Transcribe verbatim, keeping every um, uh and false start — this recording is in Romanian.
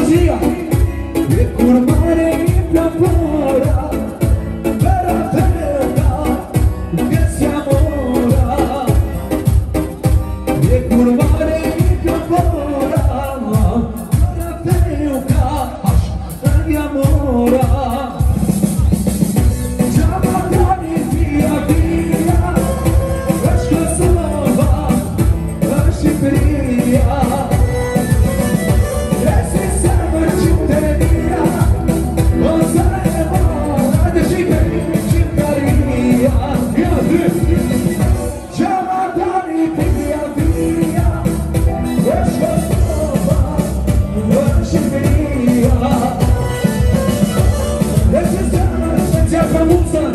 Maria e curmare in flora per terra che siamo ora e curmare in flora per terra andiamo ora già matani via via esco sova esci via. Vamos